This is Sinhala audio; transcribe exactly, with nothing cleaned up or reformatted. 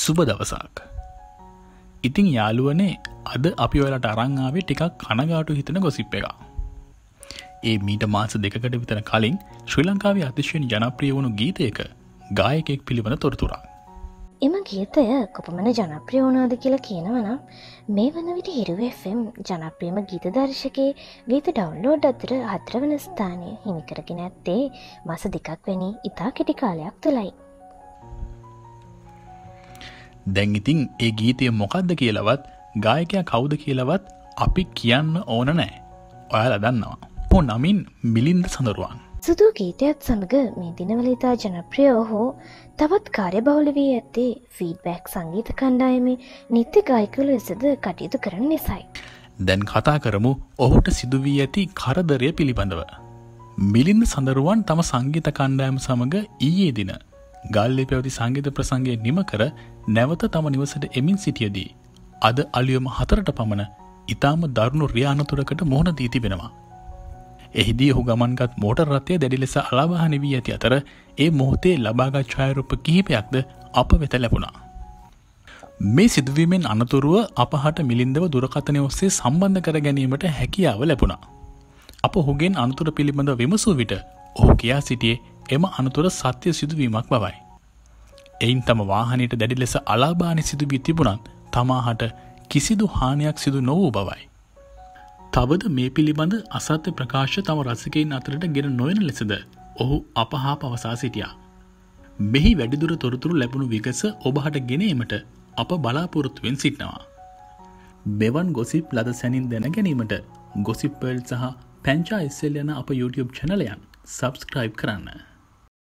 සුබ දවසක්. ඉතින් යාළුවනේ අද අපි ඔයාලට අරන් ආවේ ටිකක් කනගාටු හිතෙන ගොසිප් එකක්. ඒ මීට මාස දෙකකට විතර කලින් ශ්‍රී ලංකාවේ අතිශයින් ජනප්‍රිය වුණු ගීතයක ගායකයෙක් පිළිබඳ තොරතුරක්. එම ගීතය කොපමණ ජනප්‍රිය වුණාද කියලා කියනවා නම් මේ වන විට හිරු එෆ් එම් ජනප්‍රියම ගීත දර්ශකයේ ගීත ඩවුන්ලෝඩ් අතර හතරවන ස්ථානය හිමි කරගෙන ඇත්තේ මාස දෙකක් වැනි ඉතා කෙටි කාලයක් තුළයි. දැන් ඉතින් ඒ ගීතය මොකක්ද කියලාවත් ගායකයා කවුද කියලාවත් අපි කියන්න ඕන නැහැ. ඔයාලා දන්නවා. ඔහු නමින් මිලින්ද සඳරුවන්. සුදු ගීතයත් සමග මේ දිනවල ඉතා ජනප්‍රිය ඔහු තවත් කාර්යබහුල වී ඇත්තේ ෆීඩ්බැක් සංගීත කණ්ඩායමේ නිත්‍ය ගායකයෝ ලෙසද කටයුතු කරන නිසායි. දැන් කතා කරමු ඔහුට සිදු වී ඇති කරදරය පිළිබඳව. මිලින්ද සඳරුවන් තම සංගීත කණ්ඩායම සමග ඊයේ දින ගල්ලේ පැවති සංගීත ප්‍රසංගය නිම කර නැවත තම නිවසට එමින් සිටියදී අද අලුයම හතරට පමණ ඊටාම දරුණු රියානතුරකට මුහුණ දී තිබෙනවා. එහිදී ඔහු ගමන්ගත් මෝටර් රථය දැඩි ලෙස අලාවාහන වී ඇති අතර ඒ මොහොතේ ලබාගත් ඡායාරූප කිහිපයක්ද අප වෙත ලැබුණා. මේ සිදුවීමෙන් අනතුරුව අපහට මිලින්දව දුරකථනය ඔස්සේ සම්බන්ධ කර ගැනීමට හැකියාව ලැබුණා. අප ඔහුගෙන් අනතුර පිළිබඳව විමසූ විට ඔහු කියා සිටියේ එම අනතුර සත්‍ය සිදුවීමක් බවයි. එයින් තම වාහනයට දැඩි ලෙස අලාභාන සිදු වී තිබුණත් තමාහට කිසිදු හානියක් සිදු නොවූ බවයි. තවද මේ පිළිබඳ අසත්‍ය ප්‍රකාශ තම රසිකයින් අතරට ගෙන නොවන ලෙසද ඔහු අප හා පවසා සිටියා. මෙහි වැඩිදුර තොරතුරු ලැබුණු විගස ඔබහට ගෙනීමට අප බලාපොරොත්තුවෙන් සිටිනවා. මෙවන් ගොසිප් ලද සැනින් දැන ගැනීමට ගොසිප් වර්ල්ඩ් සහ පැංචා එස් එල් යන අප YouTube චැනලයන් සබ්ස්ක්‍රයිබ් කරන්න.